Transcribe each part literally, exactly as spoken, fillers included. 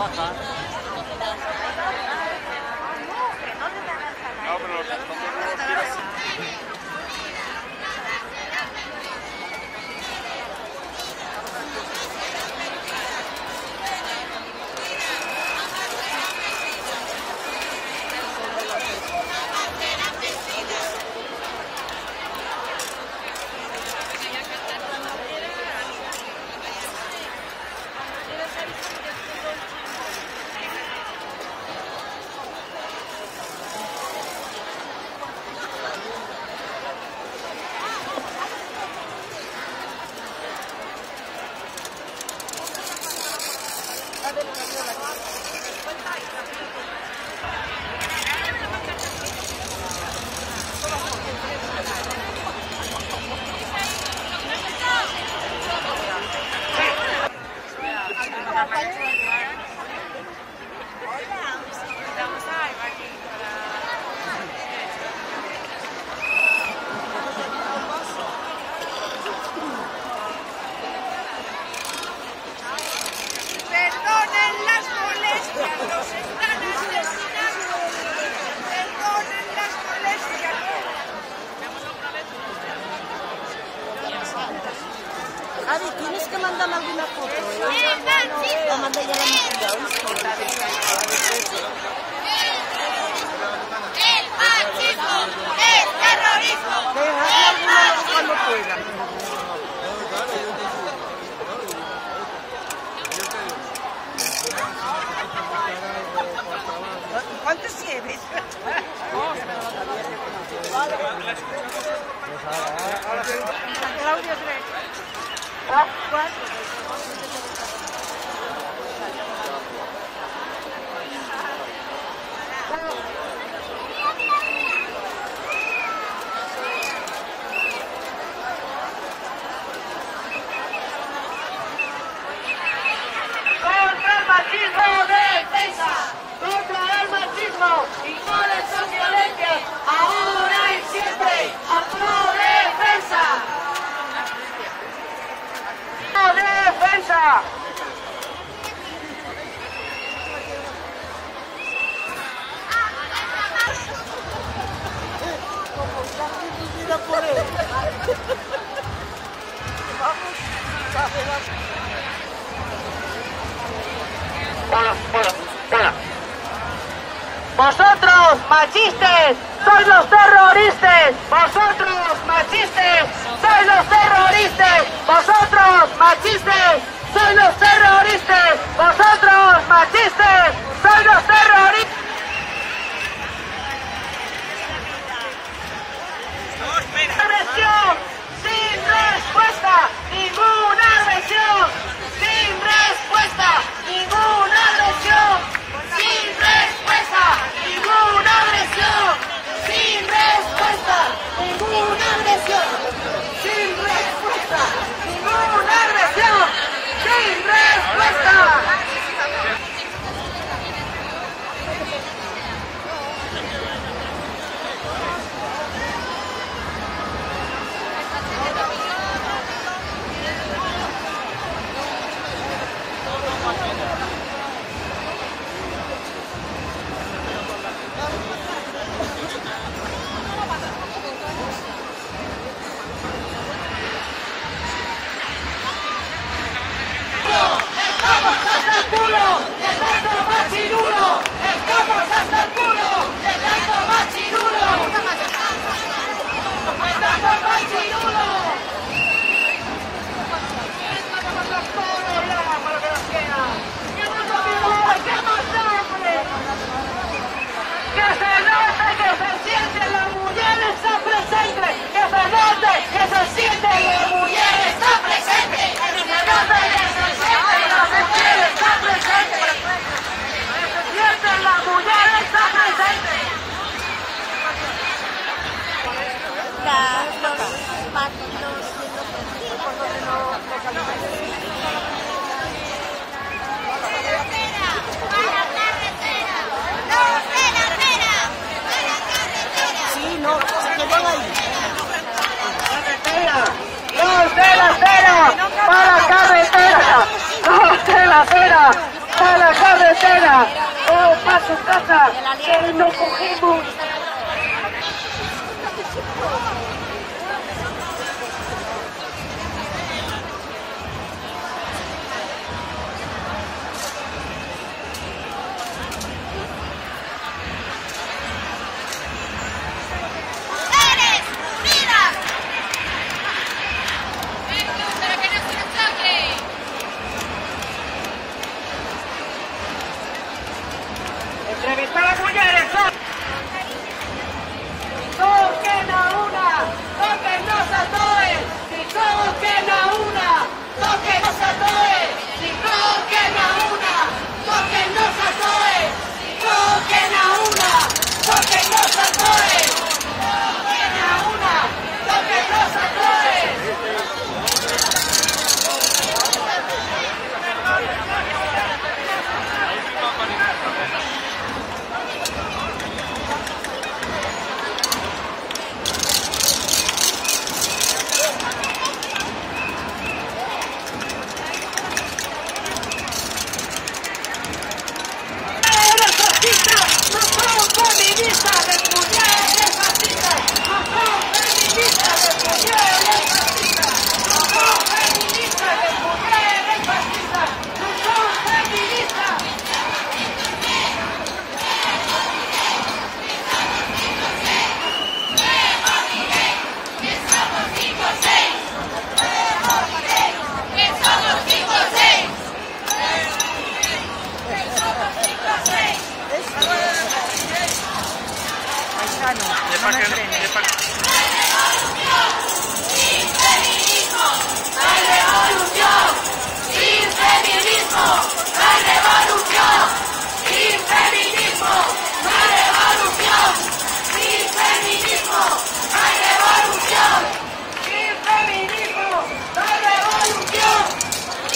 trabaja. No, pero lo que no quiero... Ari, tienes que mandarme alguna foto. ¿eh? La mandé ya a la mitad. ¡El machismo! ¡El terrorismo! Déjame alguna cuando pueda. ¿Cuántos tienes? Claudia, tres. Cuatro. ¡Contra el machismo! ¡Defensa! ¡Contra el machismo! ¡Y con esas violencias! ¡Ahora y siempre! ¡A pro defensa! ¡A defensa! Mira por él. Vamos a ver. Hola, hola, hola. Vosotros, machistas, sois los terroristas. Vosotros, machistas, sois los terroristas. Vosotros, machistas, sois los terroristas. Vosotros, machistas, sois los terroristas. Agresión, sin respuesta, ninguna agresión, sin respuesta, ninguna agresión, sin respuesta, ninguna agresión, sin respuesta, ninguna agresión, sin respuesta, ninguna agresión, sin respuesta. ¡Estamos hasta el culo! ¡De tanto machirulo! ¡Estamos hasta el culo! ¡De tanto machirulo! ¡De tanto machirulo! ¡Que se note que se siente la mujer está presente! ¡Que se note que se siente la mujer está presente! ¡Que se note que se siente la mujer está presente! ¡Que se siente la mujer está presente! Las, los patitos de Sí, no, se quedan ahí. ¡Los de la acera! ¡Para carretera! ¡Los de la acera! a la carretera o para su casa, que no cogemos. Entrevistar a mujeres, toquen a una, tóquennos a todos, si toquen a una, tóquennos a todos, si toquen a una, tóquennos a todos, si toquen a una, tóquennos a todos, toquen a una, tóquennos a todos. No me frenes. Sin feminismo, no hay revolución. Sin feminismo, no hay revolución. Sin feminismo, no hay revolución. Sin feminismo, no hay revolución. Sin feminismo, no hay revolución.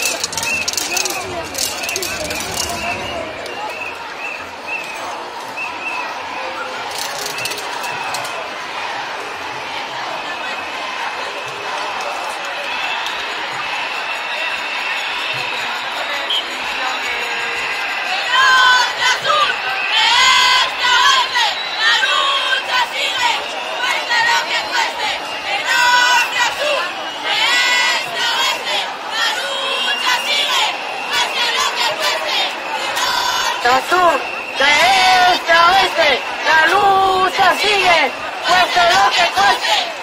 Sur, de este a oeste, la lucha sigue, cueste lo que cueste.